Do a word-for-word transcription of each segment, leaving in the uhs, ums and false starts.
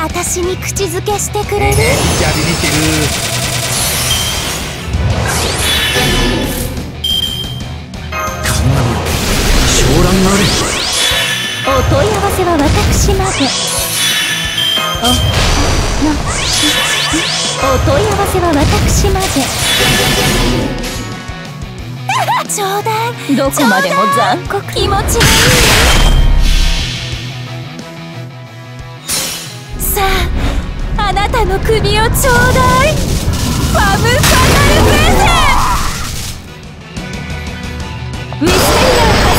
私に口づけしてくれる？ じゃビビってる。観覧よ、昇覧あれ。 お問い合わせは私まで。お、の、お問い合わせは私まで。ちょうだい。どこまでも残酷。気持ちがいい。さあ、あなたの首をちょうだい。ファム・ファナル・フェゼ。ウィステリア・ハス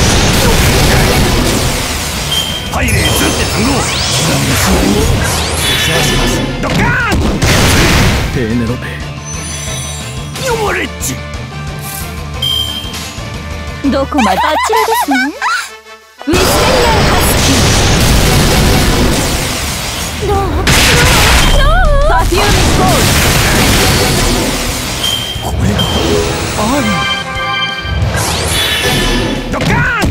パイレーツって単語。ドッカーン。ペーネロペ。ヨモレッチ。 どこまで？あちらですね。ウィステリア・ハスキー。ノーノーノー。パフューム・ゴール。 これがある。ドッカーン。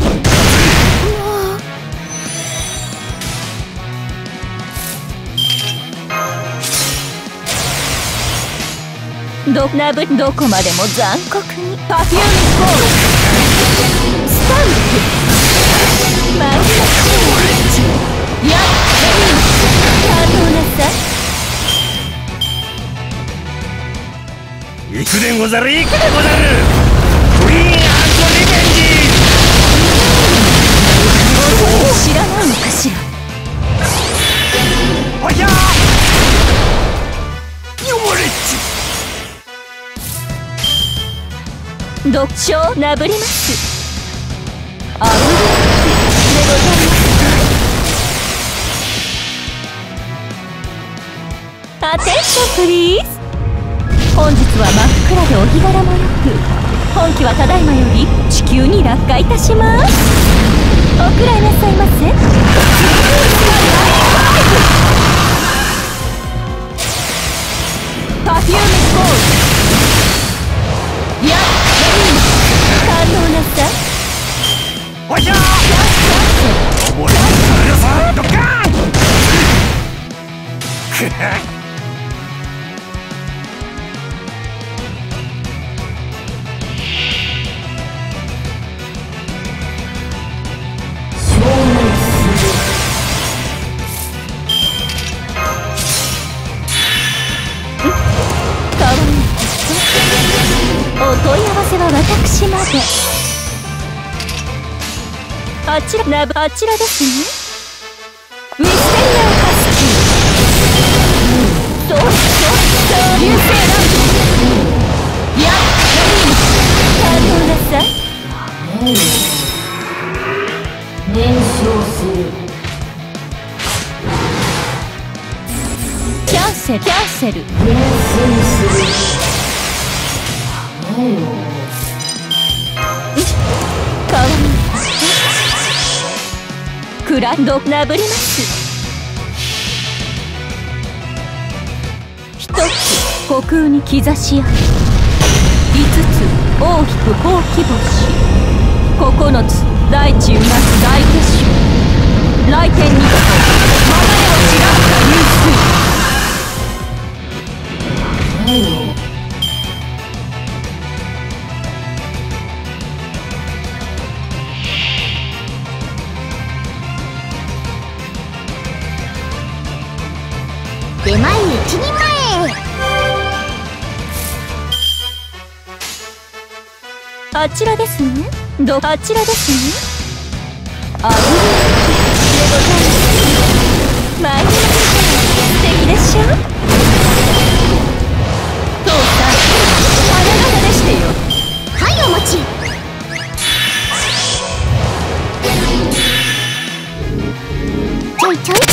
どなぶどこまでも残酷に。パフューム・ゴール。スタンプ。マイナス。やっ反応なさい。行くでござる、行くでござる。クリーン&リベンジ。 知らないのかしら。 おひゃー。ヨモレッチ。 読書をなぶります。あぶりでございます。アテンションプリーズ。本日は真っ暗でお日柄もよく、本機はただいまより地球に落下いたします。おくらいなさいませ。パフューム・ゴール。やっ反応なさい。 おひゃー。こぼれるさ。ドッカーン。くはっ。 お問い合わせは私まで。あちらなぶあちらですね。ウィステリア・ハスキー。そうそうそう流星ランプ。やっ反応なさい。燃焼する。キャンセルキャンセル。減衰する。かわいい。クランドなぶります。一つ虚空に兆しあり。五つ大きくほうき星。九つ大地うなす大結晶。来天にこそままれを散らした流水。出前一人前。あちらですね。どあちらですね。あぶりでございます。参りました。素敵でしょ。父さん、花形でしてよ。はいお待ち。ちょいちょいっ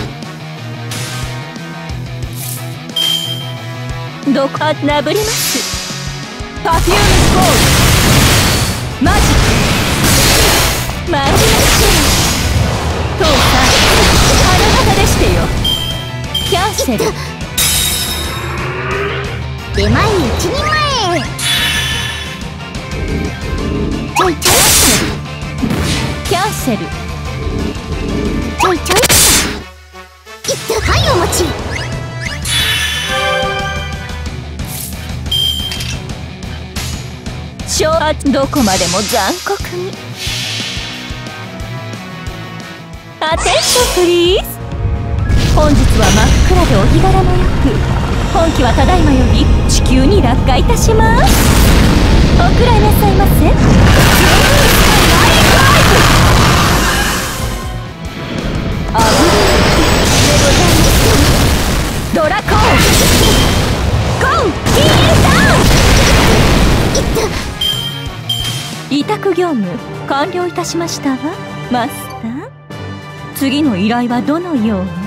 と。どこかなぶります。パフューム・ゴール。マジック。参りましょう。父さん、花形でしてよ。キャンセル。出前一人前。ちょいちょいっと。キャンセル。ちょいちょいっと。いったはい。 しょうどこまでも残酷に。アテンションプリーズ。本日は真っ暗でお日柄もよく、本機はただいまより地球に落下いたします。おくらいなさいませ。アブリでございます。ドラコーンゴーキーダウン。委託業務完了いたしましたわマスター。次の依頼はどのように。